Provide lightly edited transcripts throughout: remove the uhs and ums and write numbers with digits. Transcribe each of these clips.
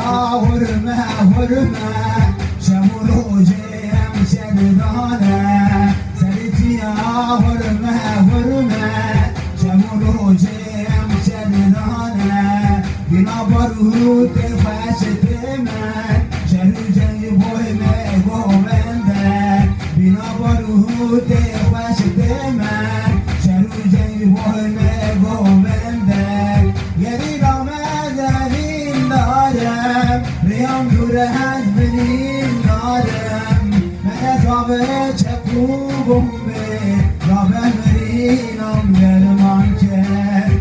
هرمه هرمه شمو روجم شددانه سرچیا هرمه هرمه شمو روجم شددانه بنا بروت فاشت من شرو جنگ بوی می گوونده بنا بروت فاشت من شرو جنگ بوی می گوونده یری رامد بین دارم ریام دور از بین دارم من صابه چپو بومه را بمرینم درمان کرد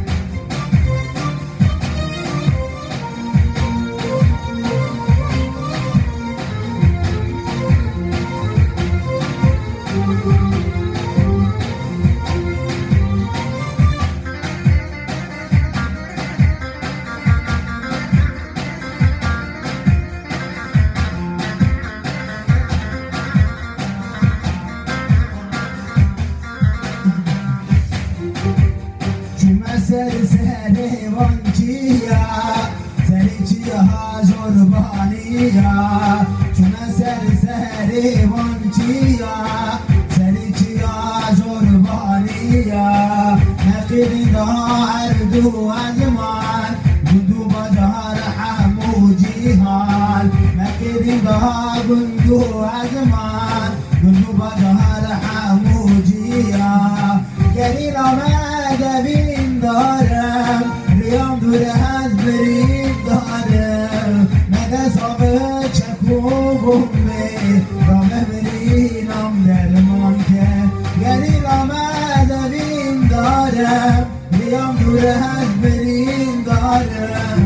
سری وانچیا سریچیا زربانیا چون سری وانچیا سریچیا زربانیا نقیل دار دو ازمان دو بازار حمو جیهان نقیل دار دو ازمان دو بازار حمو جیهان گریل آمد بین دارم ریام دور از برید دارم مده صابه چکو بومه را ببرینم درمان که گریل آمد بین دارم ریام دور از برید دارم